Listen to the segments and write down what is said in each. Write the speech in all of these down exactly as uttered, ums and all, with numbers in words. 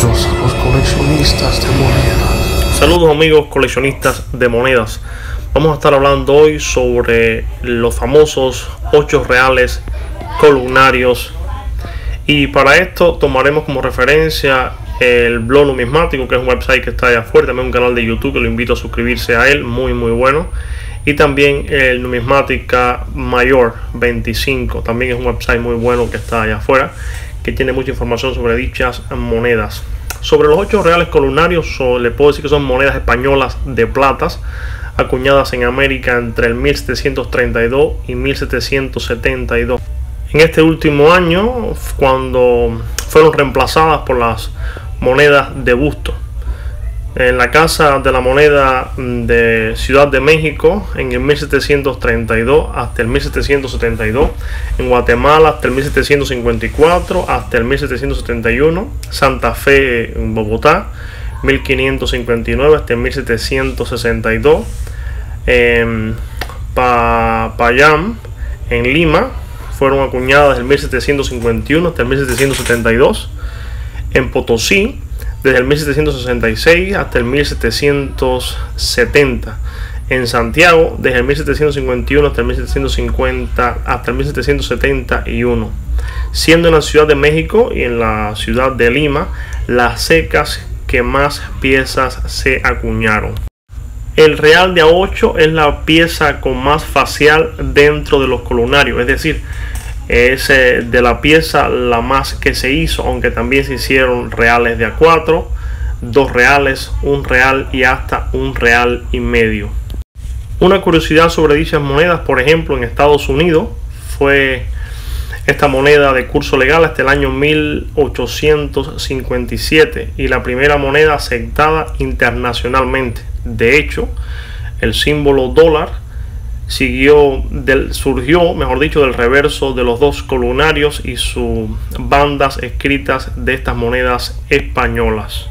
Bienvenidos a los coleccionistas de monedas. Saludos amigos coleccionistas de monedas. Vamos a estar hablando hoy sobre los famosos ocho reales columnarios. Y para esto tomaremos como referencia el blog numismático, que es un website que está allá afuera, también un canal de YouTube que lo invito a suscribirse a él, muy muy bueno. Y también el Numismática Mayor veinticinco, también es un website muy bueno que está allá afuera, que tiene mucha información sobre dichas monedas. Sobre los ocho reales columnarios, so, le puedo decir que son monedas españolas de platas, acuñadas en América entre el mil setecientos treinta y dos y mil setecientos setenta y dos. En este último año, cuando fueron reemplazadas por las monedas de busto. En la Casa de la Moneda de Ciudad de México en el mil setecientos treinta y dos hasta el mil setecientos setenta y dos, en Guatemala hasta el mil setecientos cincuenta y cuatro hasta el mil setecientos setenta y uno, Santa Fe en Bogotá mil quinientos cincuenta y nueve hasta el mil setecientos sesenta y dos, eh, Payam en Lima fueron acuñadas desde el mil setecientos cincuenta y uno hasta el mil setecientos setenta y dos, en Potosí desde el mil setecientos sesenta y seis hasta el mil setecientos setenta, en Santiago desde el mil setecientos cincuenta y uno hasta el mil setecientos cincuenta hasta el mil setecientos setenta y uno, siendo en la Ciudad de México y en la ciudad de Lima las secas que más piezas se acuñaron. El real de a ocho es la pieza con más facial dentro de los columnarios, es decir, es eh, de la pieza la más que se hizo, aunque también se hicieron reales de a cuatro, dos reales, un real y hasta un real y medio. Una curiosidad sobre dichas monedas, por ejemplo, en Estados Unidos fue esta moneda de curso legal hasta el año mil ochocientos cincuenta y siete y la primera moneda aceptada internacionalmente. De hecho, el símbolo dólar siguió del, surgió, mejor dicho, del reverso de los dos columnarios y sus bandas escritas de estas monedas españolas.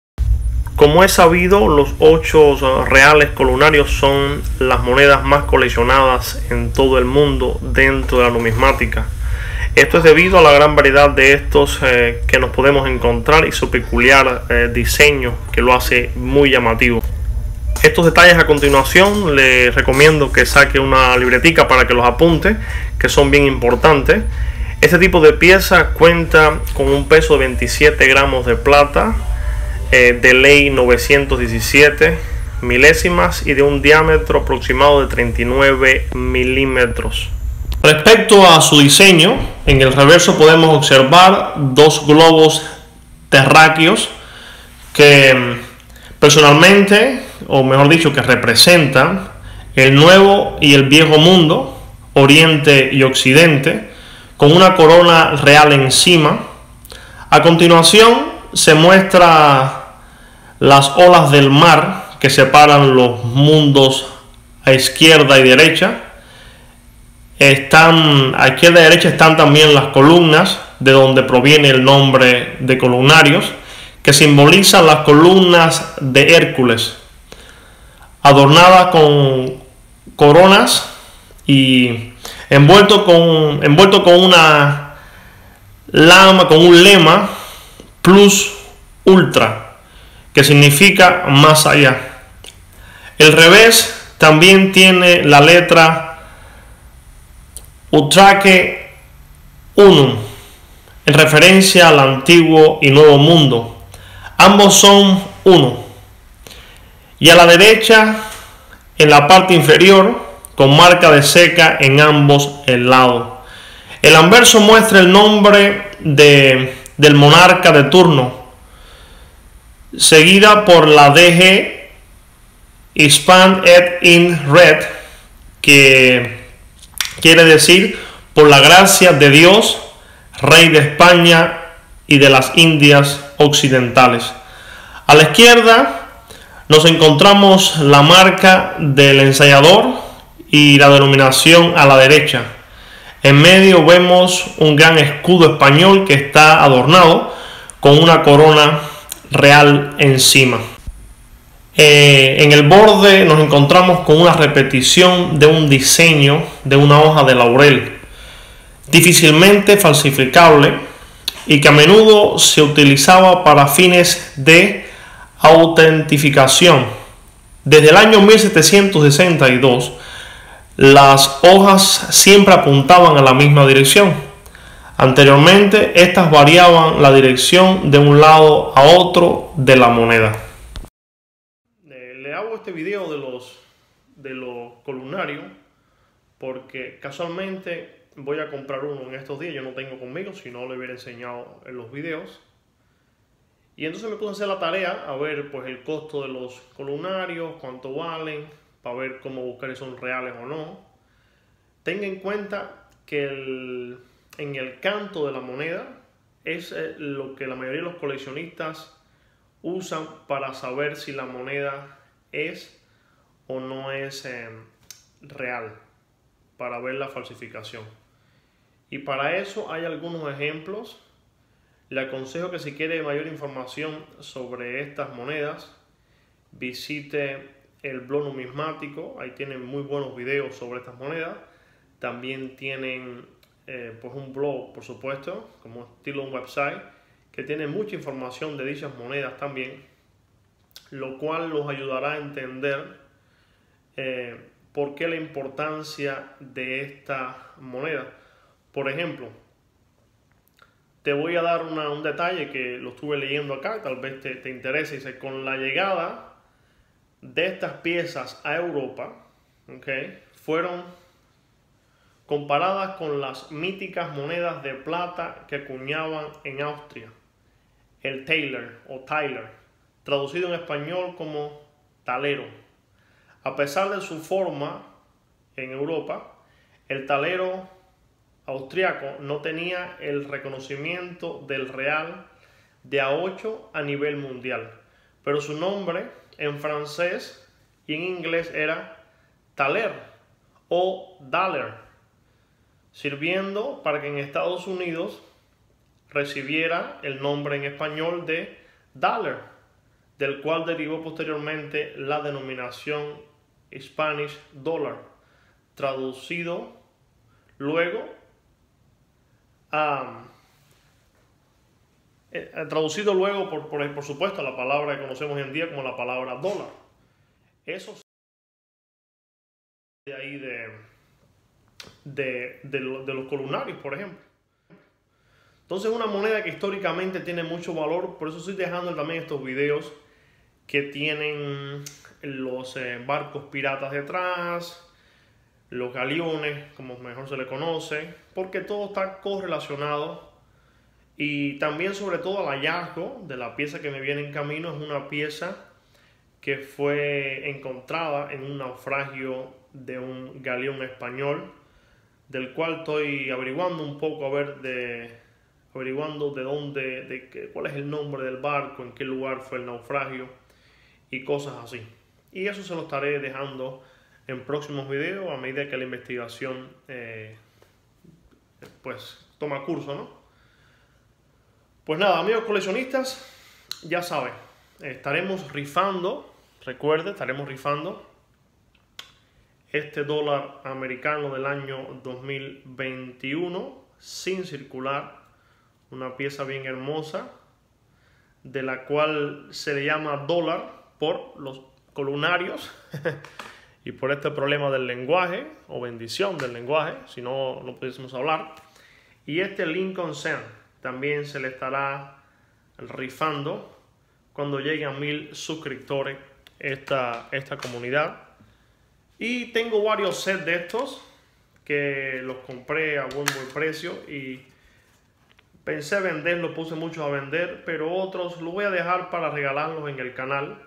Como es sabido, los ocho reales columnarios son las monedas más coleccionadas en todo el mundo dentro de la numismática. Esto es debido a la gran variedad de estos eh, que nos podemos encontrar y su peculiar eh, diseño que lo hace muy llamativo. Estos detalles a continuación les recomiendo que saque una libretica para que los apunte, que son bien importantes. Este tipo de pieza cuenta con un peso de veintisiete gramos de plata, eh, de ley novecientos diecisiete milésimas y de un diámetro aproximado de treinta y nueve milímetros. Respecto a su diseño, en el reverso podemos observar dos globos terráqueos que personalmente, o mejor dicho, que representan el nuevo y el viejo mundo, oriente y occidente, con una corona real encima. A continuación se muestra las olas del mar que separan los mundos a izquierda y derecha. Están a izquierda y derecha están también las columnas, de donde proviene el nombre de columnarios, que simbolizan las columnas de Hércules, adornadas con coronas y envuelto con, envuelto con una lama, con un lema plus ultra, que significa más allá. El revés también tiene la letra Utraque Unum, en referencia al antiguo y nuevo mundo. Ambos son uno. Y a la derecha, en la parte inferior, con marca de seca en ambos lados. El anverso muestra el nombre de, del monarca de turno, seguida por la D G Hispan et in Red, que quiere decir por la gracia de Dios, Rey de España y de las Indias Occidentales. A la izquierda nos encontramos la marca del ensayador y la denominación a la derecha. En medio vemos un gran escudo español que está adornado con una corona real encima. Eh, en el borde nos encontramos con una repetición de un diseño de una hoja de laurel, difícilmente falsificable, y que a menudo se utilizaba para fines de autentificación. Desde el año mil setecientos sesenta y dos, las hojas siempre apuntaban a la misma dirección. Anteriormente, estas variaban la dirección de un lado a otro de la moneda. Eh, le hago este video de los, de los columnarios porque casualmente voy a comprar uno en estos días. Yo no tengo conmigo, si no le hubiera enseñado en los videos. Y entonces me puse a hacer la tarea a ver pues el costo de los columnarios, cuánto valen, para ver cómo buscar si son reales o no. Tenga en cuenta que el, en el canto de la moneda es lo que la mayoría de los coleccionistas usan para saber si la moneda es o no es eh, real, para ver la falsificación. Y para eso hay algunos ejemplos. Le aconsejo que si quiere mayor información sobre estas monedas, visite el blog numismático. Ahí tienen muy buenos videos sobre estas monedas. También tienen eh, pues un blog, por supuesto, como estilo un website, que tiene mucha información de dichas monedas también, lo cual los ayudará a entender eh, por qué la importancia de esta moneda. Por ejemplo, te voy a dar una, un detalle que lo estuve leyendo acá, tal vez te, te interese. Dice, con la llegada de estas piezas a Europa, ¿okay?, fueron comparadas con las míticas monedas de plata que acuñaban en Austria, el taler o taler, traducido en español como talero. A pesar de su forma en Europa, el talero austriaco no tenía el reconocimiento del real de a ocho a nivel mundial, pero su nombre en francés y en inglés era taler o daler, sirviendo para que en Estados Unidos recibiera el nombre en español de daler, del cual derivó posteriormente la denominación Spanish dollar, traducido luego Um, eh, traducido luego por, por, por supuesto a la palabra que conocemos hoy en día como la palabra dólar. Eso de ahí de, de, de, lo, de los columnarios, por ejemplo. Entonces, una moneda que históricamente tiene mucho valor. Por eso estoy dejando también estos videos que tienen los eh, barcos piratas detrás, los galeones, como mejor se le conoce, porque todo está correlacionado. Y también, sobre todo, el hallazgo de la pieza que me viene en camino es una pieza que fue encontrada en un naufragio de un galeón español, del cual estoy averiguando un poco, a ver, de, averiguando de dónde, de qué, cuál es el nombre del barco, en qué lugar fue el naufragio y cosas así. Y eso se lo estaré dejando en próximos videos a medida que la investigación eh, pues toma curso, ¿no? Pues nada, amigos coleccionistas, ya saben, estaremos rifando, recuerde, estaremos rifando este dólar americano del año dos mil veintiuno sin circular, una pieza bien hermosa, de la cual se le llama dólar por los columnarios y por este problema del lenguaje, o bendición del lenguaje, si no, no pudiésemos hablar. Y este Lincoln Cent también se le estará rifando cuando llegue a mil suscriptores esta, esta comunidad. Y tengo varios sets de estos que los compré a buen buen precio y pensé venderlos, puse muchos a vender, pero otros los voy a dejar para regalarlos en el canal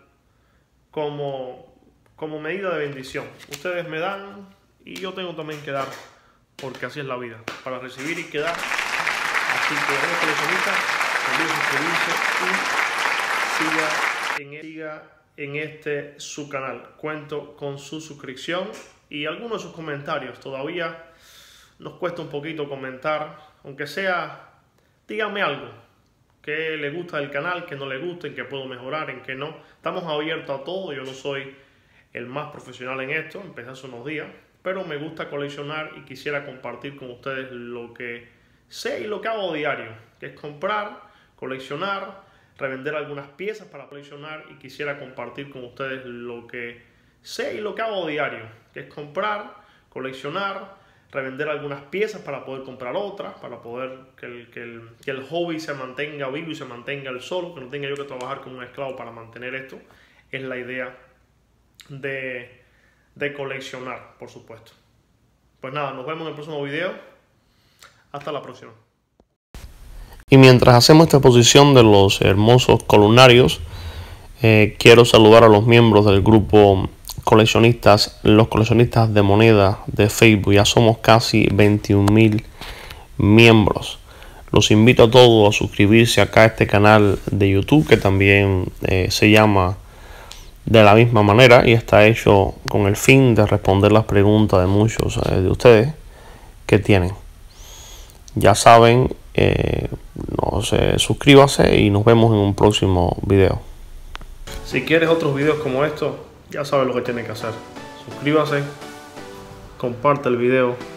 como como medida de bendición. Ustedes me dan y yo tengo también que dar, porque así es la vida, para recibir y quedar. Así que, amigos coleccionistas, olviden suscribirse y siga en, siga en este su canal. Cuento con su suscripción y algunos de sus comentarios. Todavía nos cuesta un poquito comentar, aunque sea, díganme algo que le gusta del canal, que no le gusta, en que puedo mejorar, en que no. Estamos abiertos a todo. Yo no soy el más profesional en esto, empecé hace unos días, pero me gusta coleccionar y quisiera compartir con ustedes lo que sé y lo que hago diario, que es comprar, coleccionar, revender algunas piezas para coleccionar, y quisiera compartir con ustedes lo que sé y lo que hago diario, que es comprar, coleccionar, revender algunas piezas para poder comprar otras, para poder que el, que, el, que el hobby se mantenga vivo y se mantenga el solo, que no tenga yo que trabajar como un esclavo para mantener esto. Es la idea de, de coleccionar, por supuesto. Pues nada, nos vemos en el próximo video. Hasta la próxima. Y mientras hacemos esta exposición de los hermosos columnarios, eh, quiero saludar a los miembros del grupo coleccionistas, los coleccionistas de moneda de Facebook. Ya somos casi veintiún mil miembros. Los invito a todos a suscribirse acá a este canal de YouTube, que también eh, se llama de la misma manera y está hecho con el fin de responder las preguntas de muchos eh, de ustedes que tienen. Ya saben, eh, no sé, suscríbase y nos vemos en un próximo video. Si quieres otros videos como estos, ya sabes lo que tienes que hacer. Suscríbase, comparte el video